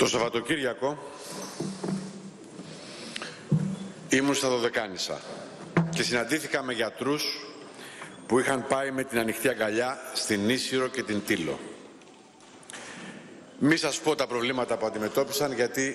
Σαββατοκύριακο ήμουν στα Δωδεκάνησα και συναντήθηκα με γιατρούς που είχαν πάει με την ανοιχτή αγκαλιά στην Ίσυρο και την Τήλο. Μη σας πω τα προβλήματα που αντιμετώπισαν, γιατί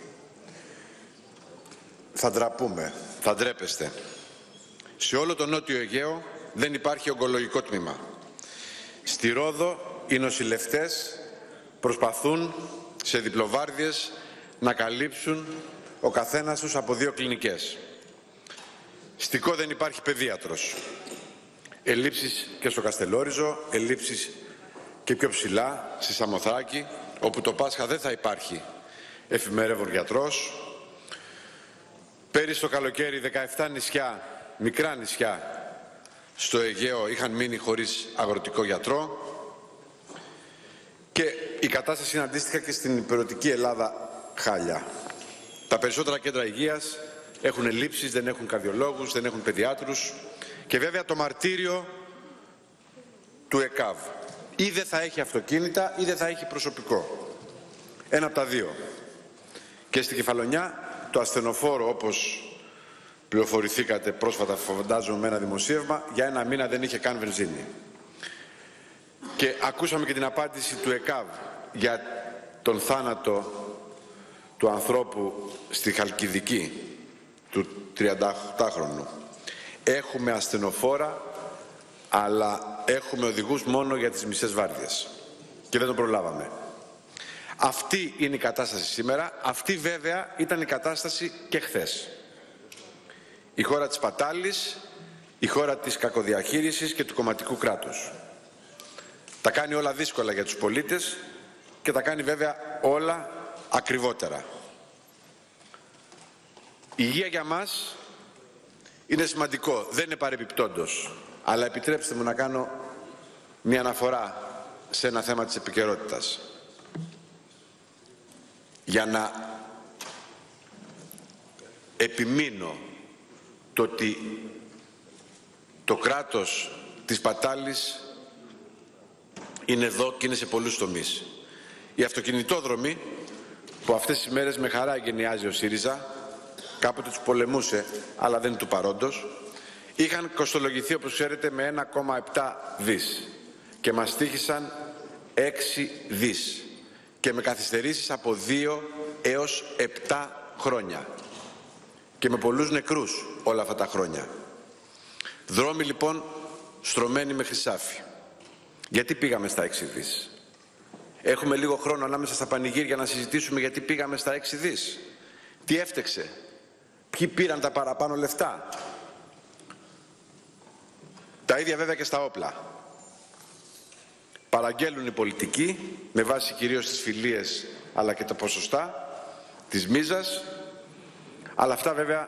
θα ντραπούμε, θα ντρέπεστε. Σε όλο το Νότιο Αιγαίο δεν υπάρχει ογκολογικό τμήμα. Στη Ρόδο οι νοσηλευτές προσπαθούν σε διπλοβάρδιες να καλύψουν ο καθένας τους από 2 κλινικές. Στη Κο δεν υπάρχει παιδίατρος. Ελλείψεις και στο Καστελόριζο, ελλείψεις και πιο ψηλά, στη Σαμοθράκη, όπου το Πάσχα δεν θα υπάρχει εφημερεύων γιατρός. Πέρυσι το καλοκαίρι 17 νησιά, μικρά νησιά στο Αιγαίο είχαν μείνει χωρίς αγροτικό γιατρό. Και η κατάσταση είναι αντίστοιχα και στην υπηρετική Ελλάδα χάλια. Τα περισσότερα κέντρα υγείας έχουν ελλείψεις, δεν έχουν καρδιολόγους, δεν έχουν παιδιάτρους. Και βέβαια το μαρτύριο του ΕΚΑΒ. Ή δεν θα έχει αυτοκίνητα ή δεν θα έχει προσωπικό. Ένα από τα δύο. Και στη Κεφαλονιά το ασθενοφόρο, όπως πληροφορηθήκατε πρόσφατα, φαντάζομαι, με ένα δημοσίευμα, για 1 μήνα δεν είχε καν βενζίνη. Και ακούσαμε και την απάντηση του ΕΚΑΒ για τον θάνατο του ανθρώπου στη Χαλκιδική, του 38χρονου. Έχουμε ασθενοφόρα, αλλά έχουμε οδηγούς μόνο για τις μισές βάρδιες. Και δεν τον προλάβαμε. Αυτή είναι η κατάσταση σήμερα. Αυτή βέβαια ήταν η κατάσταση και χθες. Η χώρα της πατάλης, η χώρα της κακοδιαχείρισης και του κομματικού κράτους. Τα κάνει όλα δύσκολα για τους πολίτες και τα κάνει βέβαια όλα ακριβότερα. Η υγεία για μας είναι σημαντικό, δεν είναι παρεμπιπτόντος. Αλλά επιτρέψτε μου να κάνω μια αναφορά σε ένα θέμα της επικαιρότητας. Για να επιμείνω το ότι το κράτος της πατάλης είναι εδώ και είναι σε πολλούς τομείς. Οι αυτοκινητόδρομοι, που αυτές τις μέρες με χαρά εγκαινιάζει ο ΣΥΡΙΖΑ, κάποτε τους πολεμούσε, αλλά δεν είναι του παρόντος, είχαν κοστολογηθεί, όπως ξέρετε, με 1,7 δις και μας τύχησαν 6 δις και με καθυστερήσεις από 2 έως 7 χρόνια και με πολλούς νεκρούς όλα αυτά τα χρόνια. Δρόμοι λοιπόν στρωμένοι με χρυσάφι. Γιατί πήγαμε στα 6 δις. Έχουμε λίγο χρόνο ανάμεσα στα πανηγύρια να συζητήσουμε γιατί πήγαμε στα 6 δις. Τι έφτεξε. Ποιοι πήραν τα παραπάνω λεφτά. Τα ίδια βέβαια και στα όπλα. Παραγγέλνουν οι πολιτικοί με βάση κυρίως τις φιλίες αλλά και τα ποσοστά της μίζας. Αλλά αυτά βέβαια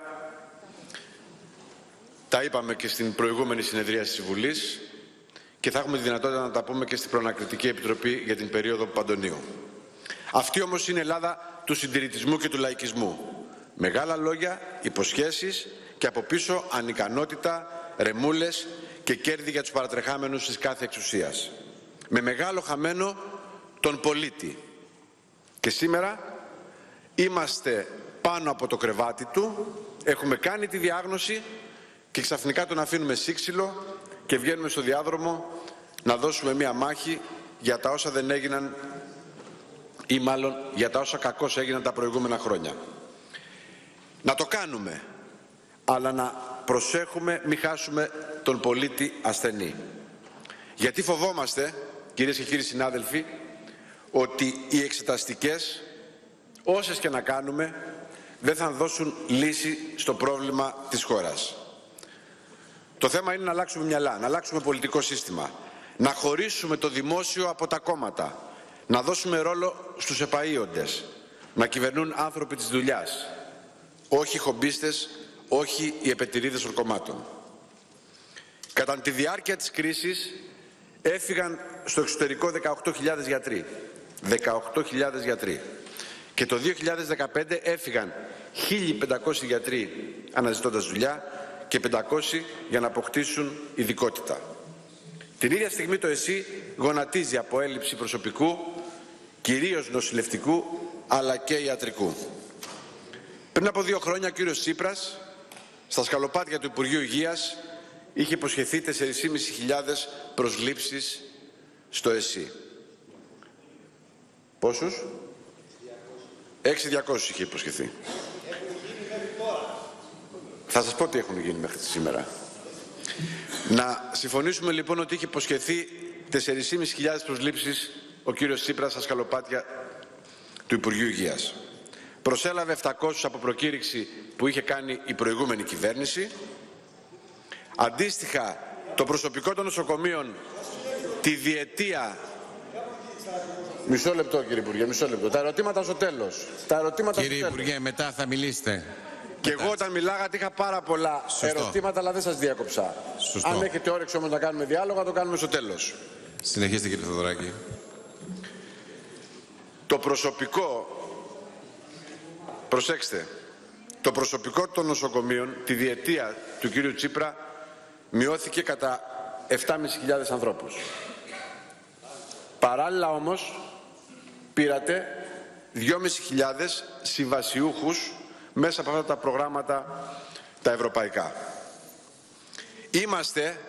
τα είπαμε και στην προηγούμενη συνεδρίαση της Βουλής και θα έχουμε τη δυνατότητα να τα πούμε και στην Προανακριτική Επιτροπή για την περίοδο Παντονίου. Αυτή όμως είναι η Ελλάδα του συντηρητισμού και του λαϊκισμού. Μεγάλα λόγια, υποσχέσεις και από πίσω ανικανότητα, ρεμούλες και κέρδη για τους παρατρεχάμενους της κάθε εξουσίας. Με μεγάλο χαμένο τον πολίτη. Και σήμερα είμαστε πάνω από το κρεβάτι του, έχουμε κάνει τη διάγνωση και ξαφνικά τον αφήνουμε σύξυλο και βγαίνουμε στο διάδρομο να δώσουμε μία μάχη για τα όσα δεν έγιναν ή μάλλον για τα όσα κακώς έγιναν τα προηγούμενα χρόνια. Να το κάνουμε, αλλά να προσέχουμε μη χάσουμε τον πολίτη ασθενή. Γιατί φοβόμαστε, κυρίες και κύριοι συνάδελφοι, ότι οι εξεταστικές, όσες και να κάνουμε, δεν θα δώσουν λύση στο πρόβλημα της χώρας. Το θέμα είναι να αλλάξουμε μυαλά, να αλλάξουμε πολιτικό σύστημα, να χωρίσουμε το δημόσιο από τα κόμματα, να δώσουμε ρόλο στους επαΐοντες, να κυβερνούν άνθρωποι της δουλειάς, όχι χομπίστες, όχι οι επετηρίδες των κομμάτων. Κατά τη διάρκεια της κρίσης έφυγαν στο εξωτερικό 18.000 γιατροί. 18.000 γιατροί. Και το 2015 έφυγαν 1.500 γιατροί αναζητώντας δουλειά και 500 για να αποκτήσουν ειδικότητα. Την ίδια στιγμή το ΕΣΥ γονατίζει από έλλειψη προσωπικού, κυρίως νοσηλευτικού αλλά και ιατρικού. Πριν από 2 χρόνια ο κύριος Τσίπρας στα σκαλοπάτια του Υπουργείου Υγείας είχε υποσχεθεί 4.500 προσλήψεις στο ΕΣΥ. Πόσους? 6.200 είχε υποσχεθεί. Θα σας πω τι έχουν γίνει μέχρι σήμερα. Να συμφωνήσουμε λοιπόν ότι είχε υποσχεθεί 4.500 προσλήψεις ο κύριος Τσίπρας στα σκαλοπάτια του Υπουργείου Υγείας. Προσέλαβε 700 από προκήρυξη που είχε κάνει η προηγούμενη κυβέρνηση. Αντίστοιχα, το προσωπικό των νοσοκομείων τη διετία... Μισό λεπτό, κύριε Υπουργέ, μισό λεπτό. Τα ερωτήματα στο τέλος. Κύριε Υπουργέ, μετά θα μιλήσετε. Και εγώ όταν μιλάγατε είχα πάρα πολλά ερωτήματα, αλλά δεν σας διάκοψα. Σωστό. Αν έχετε όρεξη όμως να κάνουμε διάλογο, θα το κάνουμε στο τέλος. Συνεχίστε, κύριε Θεοδωράκη. Το προσωπικό, προσέξτε, το προσωπικό των νοσοκομείων τη διετία του κύριου Τσίπρα μειώθηκε κατά 7.500 ανθρώπους. Παράλληλα όμως πήρατε 2.500 συμβασιούχους μέσα από αυτά τα προγράμματα τα ευρωπαϊκά. Είμαστε,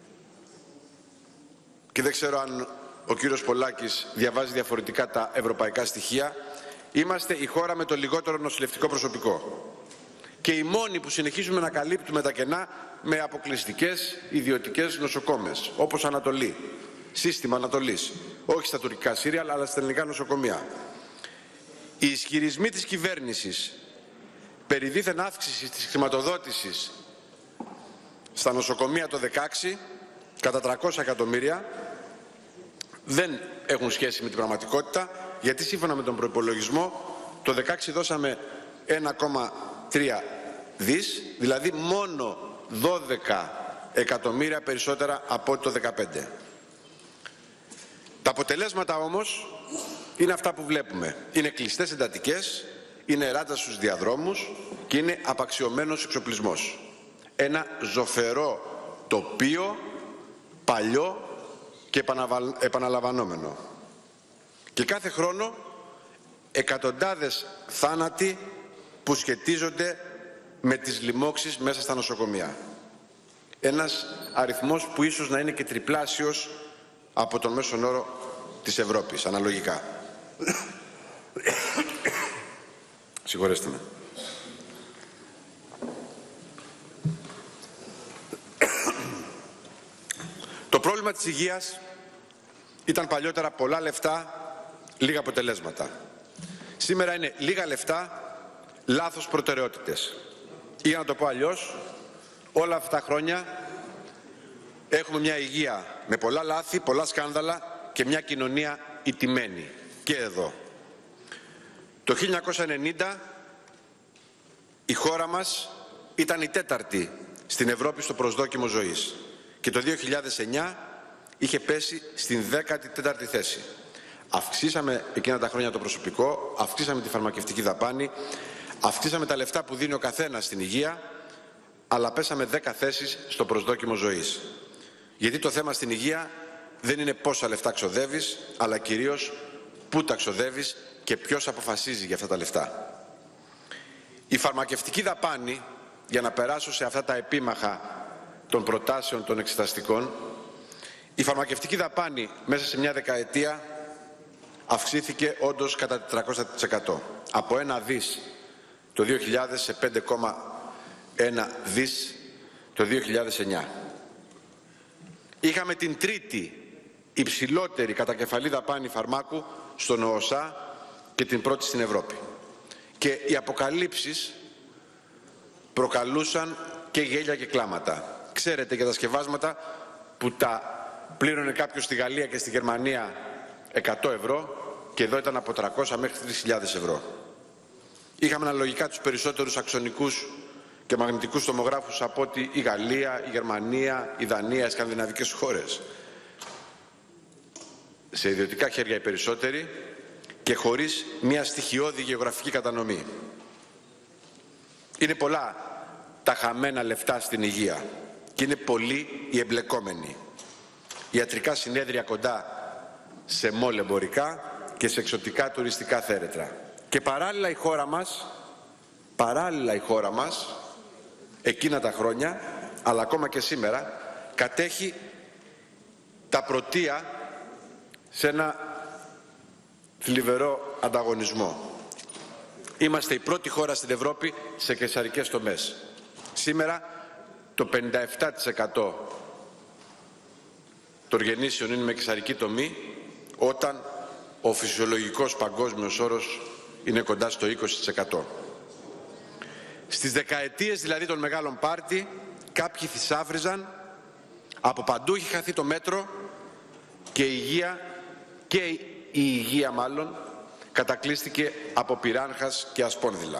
και δεν ξέρω αν ο κύριος Πολάκης διαβάζει διαφορετικά τα ευρωπαϊκά στοιχεία, είμαστε η χώρα με το λιγότερο νοσηλευτικό προσωπικό. Και οι μόνοι που συνεχίζουμε να καλύπτουμε τα κενά με αποκλειστικές ιδιωτικές νοσοκόμες, όπως Ανατολή, σύστημα Ανατολής, όχι στα τουρκικά σύριαλ, αλλά στα ελληνικά νοσοκομεία. Οι ισχυρισμοί της κυβέρνησης περί δίθεν αύξησης της χρηματοδότησης στα νοσοκομεία το 2016 κατά 300 εκατομμύρια δεν έχουν σχέση με την πραγματικότητα, γιατί σύμφωνα με τον προϋπολογισμό το 2016 δώσαμε 1,3 δις, δηλαδή μόνο 12 εκατομμύρια περισσότερα από το 2015. Τα αποτελέσματα όμως είναι αυτά που βλέπουμε. Είναι κλειστές εντατικές, είναι ράτσα στους διαδρόμους και είναι απαξιωμένος εξοπλισμός. Ένα ζωφερό τοπίο, παλιό και επαναλαμβανόμενο. Και κάθε χρόνο εκατοντάδες θάνατοι που σχετίζονται με τις λοιμώξεις μέσα στα νοσοκομεία. Ένας αριθμός που ίσως να είναι και τριπλάσιος από τον μέσον όρο της Ευρώπης, αναλογικά. Συγχωρέστε με. Το πρόβλημα της υγείας ήταν παλιότερα πολλά λεφτά, λίγα αποτελέσματα. Σήμερα είναι λίγα λεφτά, λάθος προτεραιότητες. Ή να το πω αλλιώς, όλα αυτά τα χρόνια έχουμε μια υγεία με πολλά λάθη, πολλά σκάνδαλα και μια κοινωνία ηττημένη. Και εδώ. Το 1990 η χώρα μας ήταν η 4η στην Ευρώπη στο προσδόκιμο ζωής. Και το 2009 είχε πέσει στην 14η θέση. Αυξήσαμε εκείνα τα χρόνια το προσωπικό, αυξήσαμε τη φαρμακευτική δαπάνη, αυξήσαμε τα λεφτά που δίνει ο καθένας στην υγεία, αλλά πέσαμε 10 θέσεις στο προσδόκιμο ζωής. Γιατί το θέμα στην υγεία δεν είναι πόσα λεφτά ξοδεύεις, αλλά κυρίως πού τα ξοδεύεις και ποιος αποφασίζει για αυτά τα λεφτά. Η φαρμακευτική δαπάνη, για να περάσω σε αυτά τα επίμαχα των προτάσεων των εξεταστικών, η φαρμακευτική δαπάνη μέσα σε μια δεκαετία αυξήθηκε όντως κατά 400%. Από 1 δις το 2000 σε 5,1 δις το 2009. Είχαμε την τρίτη υψηλότερη κατακεφαλή δαπάνη φαρμάκου στον ΟΟΣΑ και την πρώτη στην Ευρώπη. Και οι αποκαλύψεις προκαλούσαν και γέλια και κλάματα. Ξέρετε για τα σκευάσματα που τα πλήρωνε κάποιος στη Γαλλία και στη Γερμανία 100 ευρώ και εδώ ήταν από 300 μέχρι 3.000 ευρώ. Είχαμε αναλογικά τους περισσότερους αξονικούς και μαγνητικούς τομογράφους από ότι η Γαλλία, η Γερμανία, η Δανία, οι σκανδιναβικές χώρες. Σε ιδιωτικά χέρια οι περισσότεροι και χωρίς μια στοιχειώδη γεωγραφική κατανομή. Είναι πολλά τα χαμένα λεφτά στην υγεία και είναι πολλοί οι εμπλεκόμενοι. Ιατρικά συνέδρια κοντά σε μόλ εμπορικά και σε εξωτικά τουριστικά θέρετρα. Και παράλληλα η χώρα μας, εκείνα τα χρόνια, αλλά ακόμα και σήμερα, κατέχει τα πρωτεία σε ένα θλιβερό ανταγωνισμό. Είμαστε η πρώτη χώρα στην Ευρώπη σε καισαρικές τομές. Σήμερα το 57% των γεννήσεων είναι με καισαρική τομή, όταν ο φυσιολογικός παγκόσμιος όρος είναι κοντά στο 20%. Στις δεκαετίες δηλαδή των μεγάλων πάρτι, κάποιοι θησάφριζαν, από παντού είχε χαθεί το μέτρο και η υγεία κατακλείστηκε από πυράγχας και ασπόνδυλα.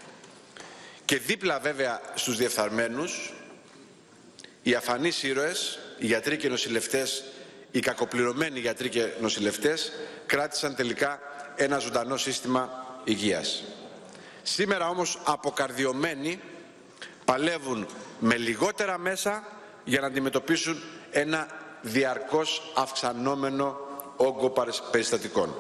Και δίπλα βέβαια στους διεφθαρμένους, οι αφανείς ήρωες, οι γιατροί και νοσηλευτές, οι κακοπληρωμένοι γιατροί και νοσηλευτές, κράτησαν τελικά ένα ζωντανό σύστημα υγείας. Σήμερα όμως αποκαρδιωμένοι παλεύουν με λιγότερα μέσα για να αντιμετωπίσουν ένα διαρκώς αυξανόμενο όγκο περιστατικών.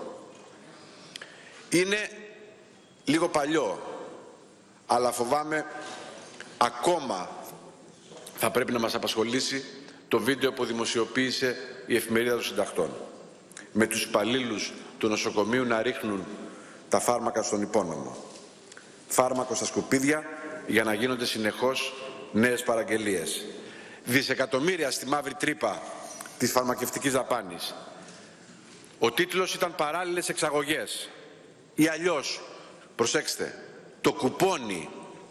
Είναι λίγο παλιό, αλλά φοβάμαι ακόμα θα πρέπει να μας απασχολήσει το βίντεο που δημοσιοποίησε η Εφημερίδα των Συντακτών, με τους υπαλλήλους του νοσοκομείου να ρίχνουν τα φάρμακα στον υπόνομο. Φάρμακο στα σκουπίδια για να γίνονται συνεχώς νέες παραγγελίες. Δισεκατομμύρια στη μαύρη τρύπα της φαρμακευτικής δαπάνης. Ο τίτλος ήταν «Παράλληλες εξαγωγές» ή αλλιώς, προσέξτε, το κουπόνι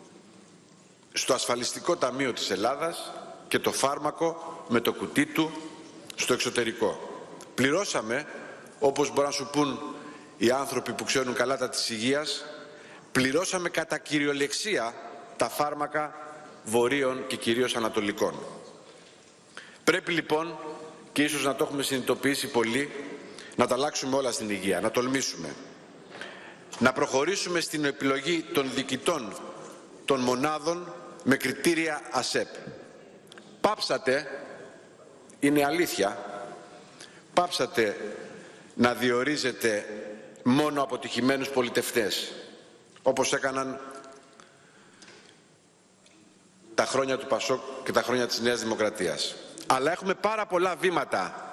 στο ασφαλιστικό ταμείο της Ελλάδας και το φάρμακο με το κουτί του στο εξωτερικό. Πληρώσαμε, όπως μπορεί να σου πούν οι άνθρωποι που ξέρουν καλά τα της υγείας, πληρώσαμε κατά κυριολεξία τα φάρμακα βορείων και κυρίως ανατολικών. Πρέπει λοιπόν, και ίσως να το έχουμε συνειδητοποιήσει πολύ, να τα αλλάξουμε όλα στην υγεία, να τολμήσουμε. Να προχωρήσουμε στην επιλογή των διοικητών των μονάδων με κριτήρια ΑΣΕΠ. Πάψατε, είναι αλήθεια, πάψατε να διορίζετε μόνο αποτυχημένους πολιτευτές, όπως έκαναν τα χρόνια του ΠΑΣΟΚ και τα χρόνια της Νέας Δημοκρατίας. Αλλά έχουμε πάρα πολλά βήματα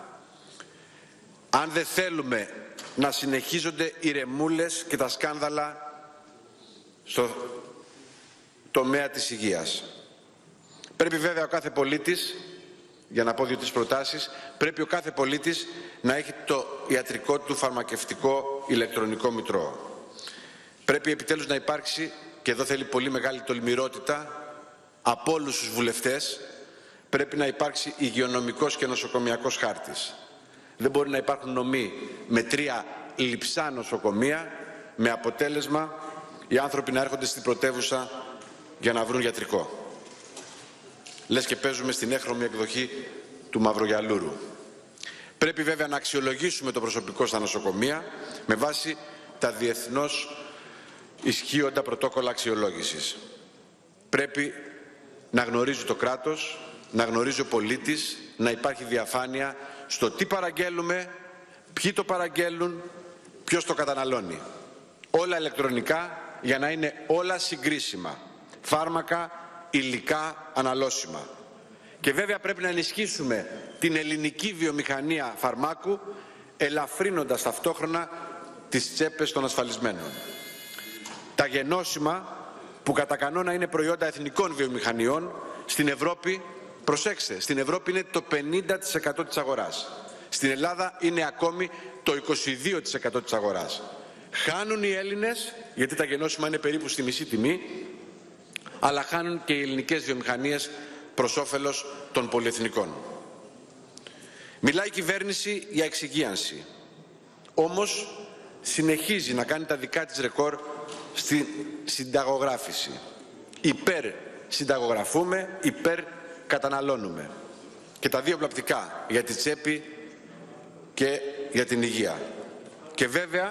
αν δεν θέλουμε να συνεχίζονται οι ρεμούλες και τα σκάνδαλα στο τομέα της υγείας. Πρέπει βέβαια ο κάθε πολίτης, για να πω δύο-τρεις προτάσεις, πρέπει ο κάθε πολίτης να έχει το ιατρικό του φαρμακευτικό ηλεκτρονικό μητρό. Πρέπει επιτέλους να υπάρξει, και εδώ θέλει πολύ μεγάλη τολμηρότητα από όλους τους βουλευτές, πρέπει να υπάρξει υγειονομικός και νοσοκομιακός χάρτης. Δεν μπορεί να υπάρχουν νομοί με 3 λειψά νοσοκομεία, με αποτέλεσμα οι άνθρωποι να έρχονται στην πρωτεύουσα για να βρουν γιατρικό. Λες και παίζουμε στην έχρωμη εκδοχή του Μαυρογιαλούρου. Πρέπει βέβαια να αξιολογήσουμε το προσωπικό στα νοσοκομεία με βάση τα διεθνώς ισχύοντα πρωτόκολλα αξιολόγησης. Πρέπει να γνωρίζει το κράτος, να γνωρίζει ο πολίτης, να υπάρχει διαφάνεια στο τι παραγγέλουμε, ποιοι το παραγγέλνουν, ποιος το καταναλώνει. Όλα ηλεκτρονικά για να είναι όλα συγκρίσιμα. Φάρμακα, υλικά, αναλώσιμα. Και βέβαια πρέπει να ενισχύσουμε την ελληνική βιομηχανία φαρμάκου, ελαφρύνοντας ταυτόχρονα τις τσέπες των ασφαλισμένων. Τα γενώσιμα, που κατά κανόνα είναι προϊόντα εθνικών βιομηχανιών, στην Ευρώπη, προσέξτε, στην Ευρώπη είναι το 50% της αγοράς. Στην Ελλάδα είναι ακόμη το 22% της αγοράς. Χάνουν οι Έλληνες, γιατί τα γενώσιμα είναι περίπου στη μισή τιμή, αλλά χάνουν και οι ελληνικές βιομηχανίες προς όφελος των πολυεθνικών. Μιλάει η κυβέρνηση για εξυγίανση. Όμως συνεχίζει να κάνει τα δικά της ρεκόρ στη συνταγογράφηση. Υπέρ συνταγογραφούμε, υπέρ καταναλώνουμε. Και τα δύο πλαπτικά, για τη τσέπη και για την υγεία. Και βέβαια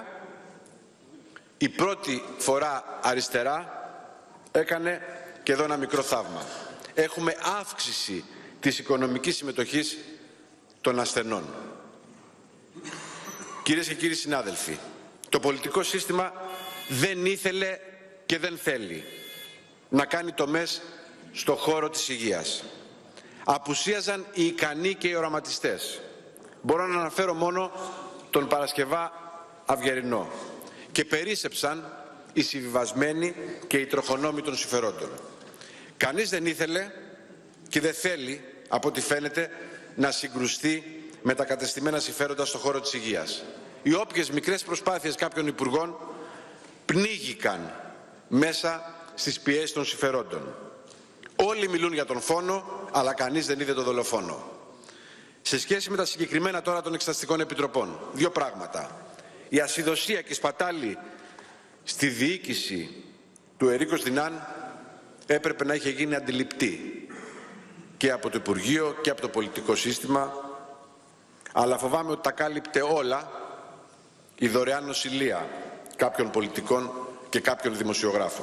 η πρώτη φορά αριστερά έκανε και εδώ ένα μικρό θαύμα. Έχουμε αύξηση της οικονομικής συμμετοχής των ασθενών. Κυρίες και κύριοι συνάδελφοι, το πολιτικό σύστημα δεν ήθελε και δεν θέλει να κάνει τομές στο χώρο της υγείας. Απουσίαζαν οι ικανοί και οι οραματιστές. Μπορώ να αναφέρω μόνο τον Παρασκευά Αυγερινό. Και περίσσεψαν οι συμβιβασμένοι και οι τροχονόμοι των συμφερόντων. Κανείς δεν ήθελε και δεν θέλει, από ό,τι φαίνεται, να συγκρουστεί με τα κατεστημένα συμφέροντα στον χώρο της υγείας. Οι όποιες μικρές προσπάθειες κάποιων υπουργών πνίγηκαν μέσα στις πιέσεις των συμφερόντων. Όλοι μιλούν για τον φόνο, αλλά κανείς δεν είδε τον δολοφόνο. Σε σχέση με τα συγκεκριμένα τώρα των εξεταστικών επιτροπών, δύο πράγματα. Η ασυδοσία και η σπατάλη στη διοίκηση του Ερίκος Δινάν έπρεπε να είχε γίνει αντιληπτή και από το Υπουργείο και από το πολιτικό σύστημα, αλλά φοβάμαι ότι τα κάλυπτε όλα η δωρεάν νοσηλεία κάποιων πολιτικών και κάποιων δημοσιογράφων.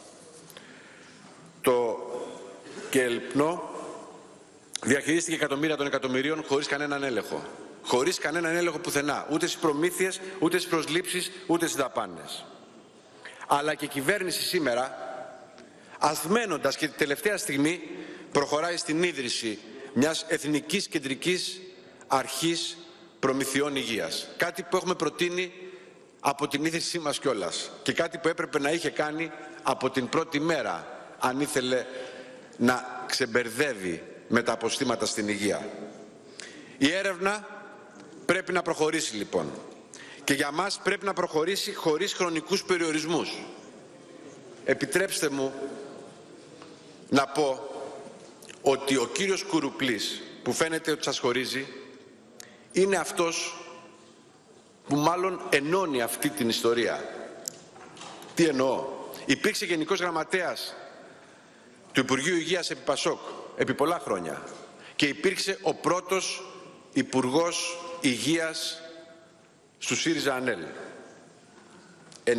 Το ΚΕΛΠΝΟ διαχειρίστηκε εκατομμύρια των εκατομμυρίων χωρίς κανέναν έλεγχο. Χωρίς κανέναν έλεγχο πουθενά. Ούτε στις προμήθειες, ούτε στις προσλήψεις, ούτε στις δαπάνες. Αλλά και η κυβέρνηση σήμερα, ασθμένοντας και τη τελευταία στιγμή, προχωράει στην ίδρυση μιας εθνικής κεντρικής αρχής προμηθειών υγείας. Κάτι που έχουμε προτείνει από την ίδρυσή μας κιόλας. Και κάτι που έπρεπε να είχε κάνει από την πρώτη μέρα, αν ήθελε να ξεμπερδεύει με τα αποστήματα στην υγεία. Η έρευνα πρέπει να προχωρήσει λοιπόν. Και για μας πρέπει να προχωρήσει χωρίς χρονικούς περιορισμούς. Επιτρέψτε μου να πω ότι ο κύριος Κουρουπλής, που φαίνεται ότι σας χωρίζει, είναι αυτός που μάλλον ενώνει αυτή την ιστορία. Τι εννοώ? Υπήρξε Γενικός Γραμματέας του Υπουργείου Υγείας επί Πασόκ επί πολλά χρόνια και υπήρξε ο πρώτος Υπουργός Υγείας στου ΣΥΡΙΖΑ ΑΝΕΛ 93-2016.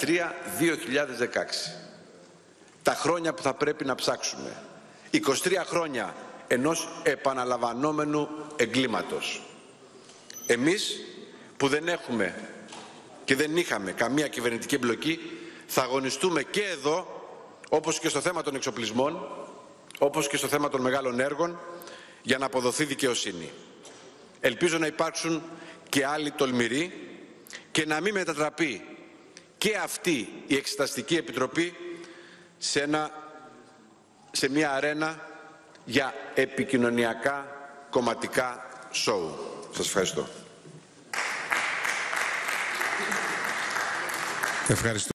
Τα χρόνια που θα πρέπει να ψάξουμε. 23 χρόνια ενός επαναλαμβανόμενου εγκλήματος. Εμείς που δεν έχουμε και δεν είχαμε καμία κυβερνητική εμπλοκή, θα αγωνιστούμε και εδώ, όπως και στο θέμα των εξοπλισμών, όπως και στο θέμα των μεγάλων έργων, για να αποδοθεί δικαιοσύνη. Ελπίζω να υπάρξουν και άλλοι τολμηροί και να μην μετατραπεί και αυτή η Εξεταστική Επιτροπή σε μια αρένα για επικοινωνιακά κομματικά σοου. Σας ευχαριστώ. Ευχαριστώ.